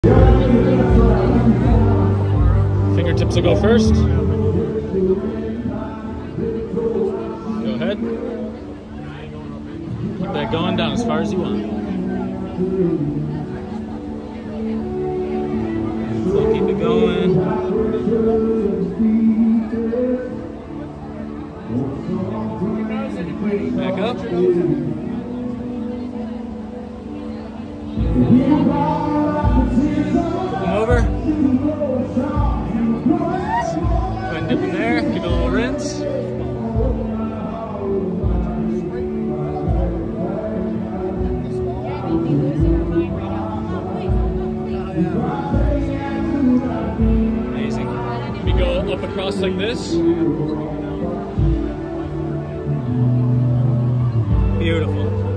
Fingertips will go first. Go ahead. Keep that going down as far as you want. So keep it going. Back up. Come over. Go ahead and dip in there. Give it a little rinse. Amazing. We go up across like this. Beautiful.